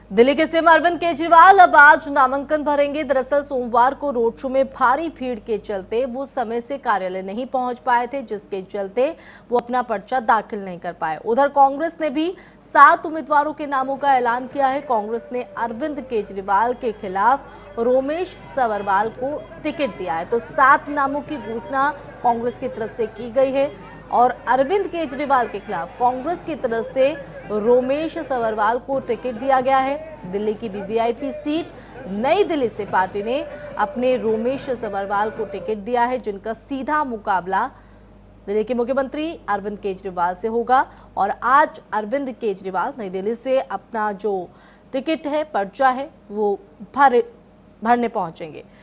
दिल्ली के सीएम अरविंद केजरीवाल अब आज नामांकन भरेंगे। दरअसल सोमवार को रोड शो में भारी भीड़ के चलते वो समय से कार्यालय नहीं पहुंच पाए थे, जिसके चलते वो अपना पर्चा दाखिल नहीं कर पाए। उधर कांग्रेस ने भी 7 उम्मीदवारों के नामों का ऐलान किया है। कांग्रेस ने अरविंद केजरीवाल के खिलाफ रोमेश सवर्वाल को टिकट दिया है, तो 7 नामों की घोषणा कांग्रेस की तरफ से की गई है और अरविंद केजरीवाल के खिलाफ कांग्रेस की तरफ से रोमेश सवर्वाल को टिकट दिया गया है। दिल्ली की वीवीआईपी सीट नई दिल्ली से पार्टी ने अपने रोमेश सवर्वाल को टिकट दिया है, जिनका सीधा मुकाबला दिल्ली के मुख्यमंत्री अरविंद केजरीवाल से होगा। और आज अरविंद केजरीवाल नई दिल्ली से अपना जो टिकट है, पर्चा है, वो भरने पहुंचेंगे।